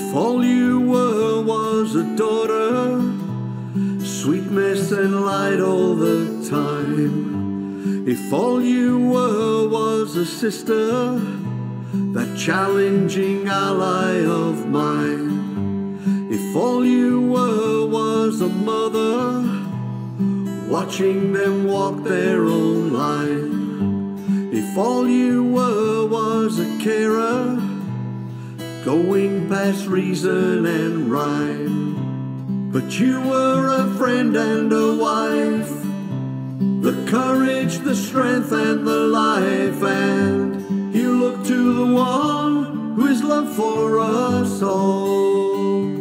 If all you were was a daughter, sweetness and light all the time. If all you were was a sister, that challenging ally of mine. If all you were was a mother, watching them walk their own line. If all you were was a carer, going past reason and rhyme. But you were a friend and a wife, the courage, the strength and the life, and you look to the one who is love for us all.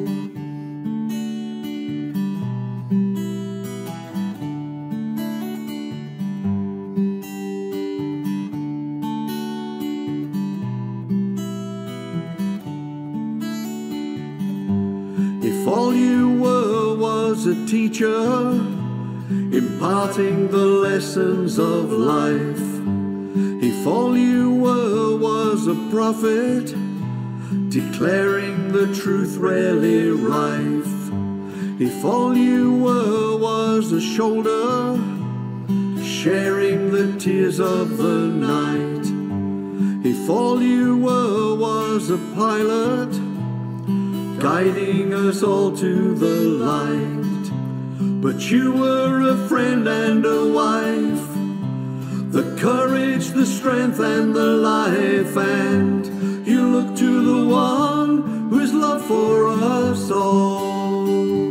If all you were was a teacher, imparting the lessons of life. If all you were was a prophet, declaring the truth rarely rife. If all you were was a shoulder, sharing the tears of the night. If all you were was a pilot, guiding us all to the light. But you were a friend and a wife, the courage, the strength and the life, and you look to the one who is love for us all.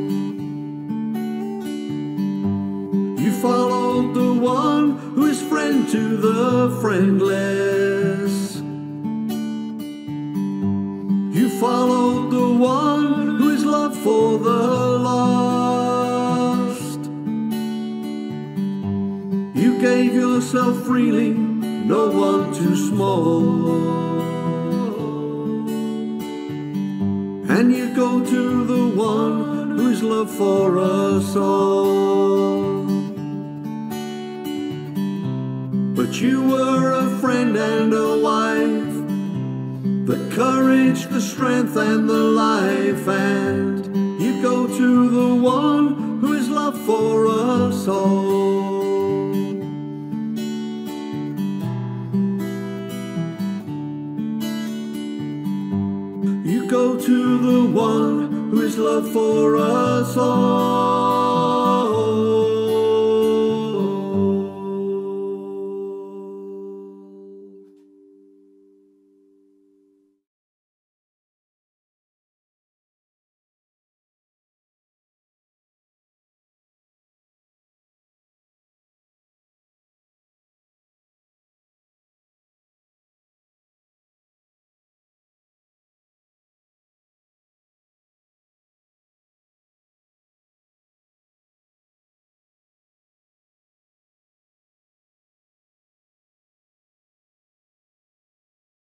You followed the one who is friend to the friendless. You followed the one who is love for the lost. You gave yourself freely, no one too small. And you go to the one who is love for us all. But you were a friend and a wife, the courage, the strength and the life, and you go to the one who is love for us all. You go to the one who is love for us all.